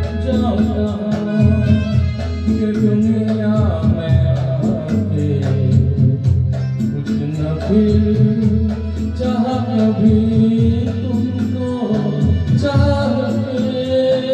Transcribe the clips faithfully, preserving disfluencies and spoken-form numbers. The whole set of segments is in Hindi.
जाऊं कहाँ कि दुनिया में आके कुछ न फिर चाह कभी तुमको चाह के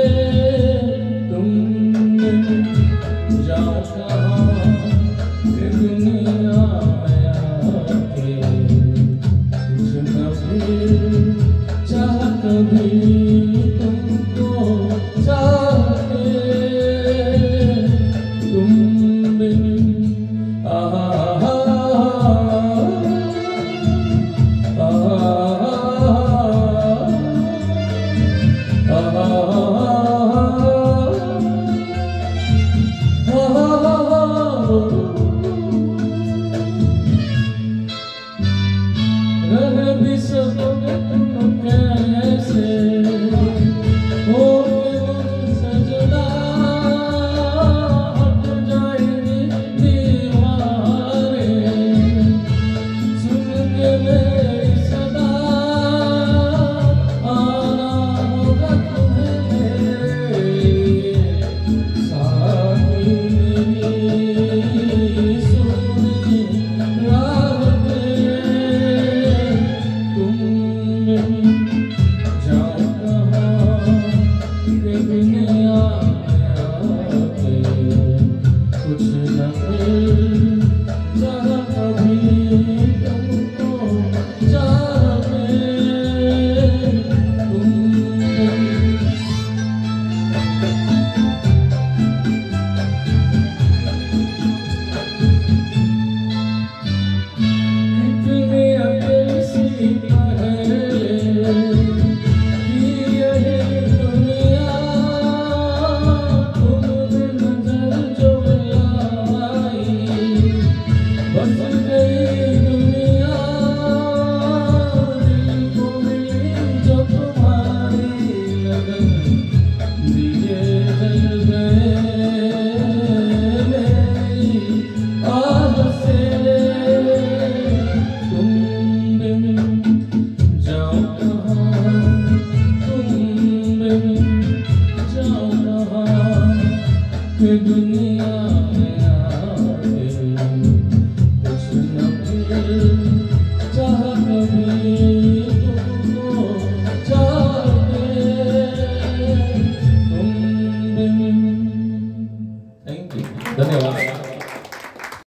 तुमने जाऊं कहाँ कि दुनिया में आके कुछ न फिर चाह कभी तुमको चाह के तुम बिन आहा रह भी सकोगे तुम कैसे हो सजना हट जाएंगी दीवारें सुन के मेरी सदा आना होगा तुम्हें साथी मेरी सुनी राह जाऊं कहाँ कि दुनिया में आके कुछ न फिर चाह कभी तुमको चाह के तुम कितनी अकेली सी कि दुनिया